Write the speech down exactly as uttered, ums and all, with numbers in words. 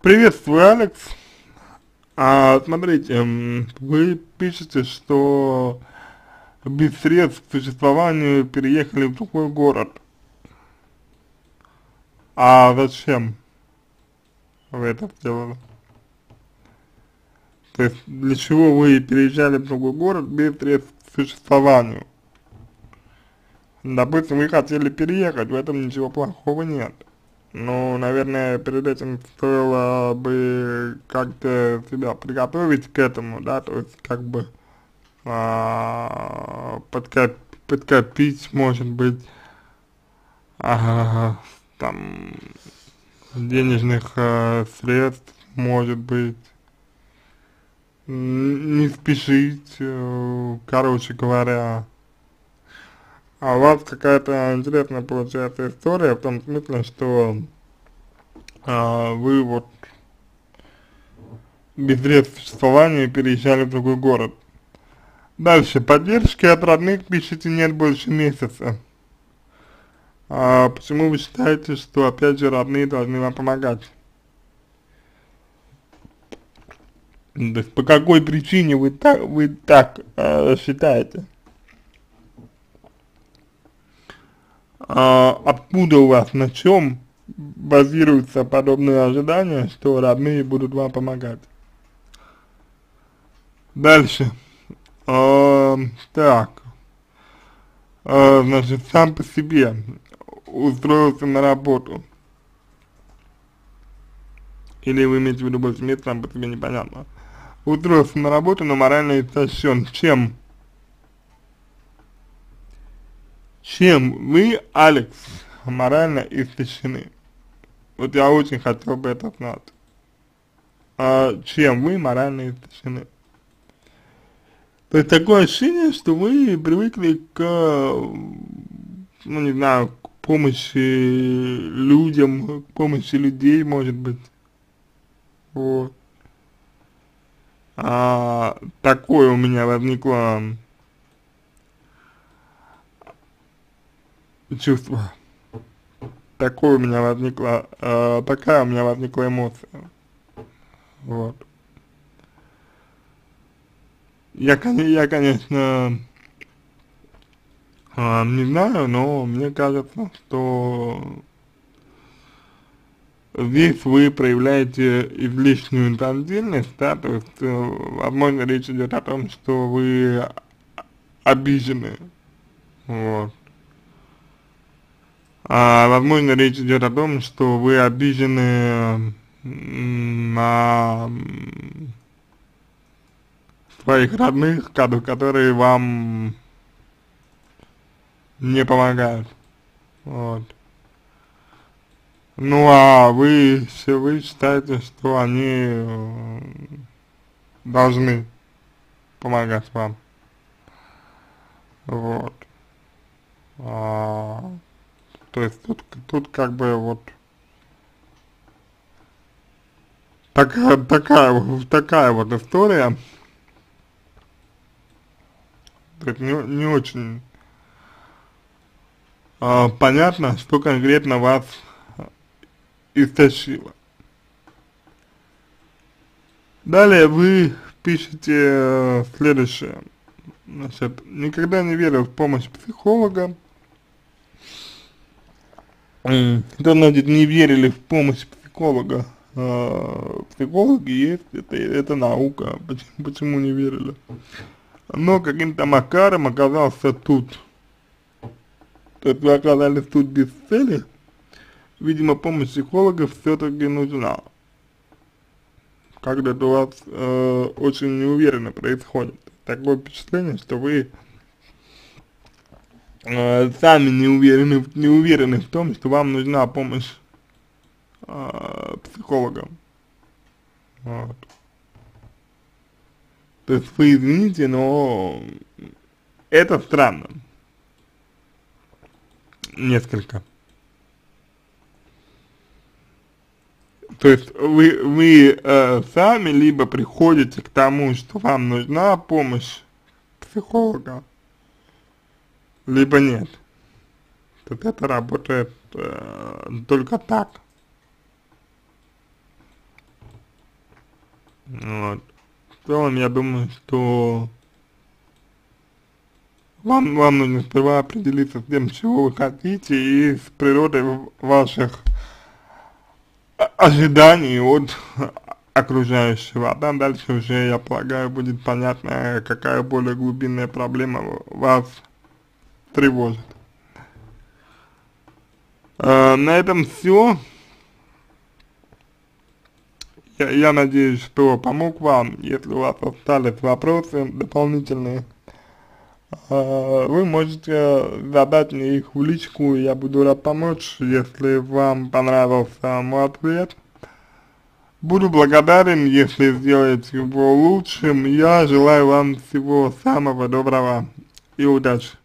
Приветствую, Алекс. А, смотрите, м, вы пишете, что без средств к существованию переехали в другой город. А зачем вы это сделали? То есть для чего вы переезжали в другой город без средств к существованию? Допустим, вы хотели переехать, в этом ничего плохого нет. Ну, наверное, перед этим стоило бы как-то себя приготовить к этому, да, то есть как бы а, подкоп, подкопить, может быть, а, там, денежных а, средств, может быть, н- не спешить, э, короче говоря. А у вас какая-то интересная получается история в том смысле, что а, вы вот без средств существования переезжали в другой город. Дальше. Поддержки от родных, пишите, нет больше месяца. А почему вы считаете, что опять же родные должны вам помогать? То есть по какой причине вы так, вы так э, считаете? А откуда у вас, на чем базируются подобные ожидания, что родные будут вам помогать? Дальше. А, так. А, значит, сам по себе устроился на работу. Или вы имеете в виду больше мест, сам по себе непонятно. Устроился на работу, но морально истощен. Чем? Чем вы, Алекс, морально истощены? Вот я очень хотел бы это знать. А чем вы морально истощены? То есть такое ощущение, что вы привыкли к, ну не знаю, к помощи людям, к помощи людей, может быть. Вот. А, такое у меня возникло чувство. Такое у меня возникла, э, такая у меня возникла эмоция. Вот. Я, коне- я конечно, а, не знаю, но мне кажется, что здесь вы проявляете излишнюю инфантильность, да, то есть, э, возможно, речь идет о том, что вы обижены, вот. А, возможно, речь идет о том, что вы обижены м, на м, своих родных, ко- которые вам не помогают, вот. Ну, а вы, все вы считаете, что они э, должны помогать вам, вот. А, то есть тут, тут как бы вот такая, такая, вот- такая вот история, то есть не, не очень а, понятно, что конкретно вас истощило. Далее вы пишете э, следующее. Значит, никогда не верил в помощь психолога. М, Что значит не верили в помощь психолога? А, психологи есть, это, это наука. Почему, почему не верили? Но каким-то макаром оказался тут. То есть вы оказались тут без цели. Видимо, помощь психолога все-таки нужна. Когда-то у вас э, очень неуверенно происходит. Такое впечатление, что вы э, сами не уверены, не уверены в том, что вам нужна помощь э, психолога. Вот. То есть вы извините, но это странно. Несколько. То есть вы, вы э, сами либо приходите к тому, что вам нужна помощь психолога, либо нет. Тут это работает э, только так. Вот. В целом, я думаю, что вам, вам нужно сперва определиться с тем, чего вы хотите, и с природой ваших ожиданий от окружающего, а там дальше уже, я полагаю, будет понятно, какая более глубинная проблема вас тревожит. А, на этом все. Я, я надеюсь, что помог вам. Если у вас остались вопросы дополнительные, а, вы можете задать мне их в личку, я буду рад помочь, если вам понравился мой ответ. Буду благодарен, если сделаете его лучшим. Я желаю вам всего самого доброго и удачи.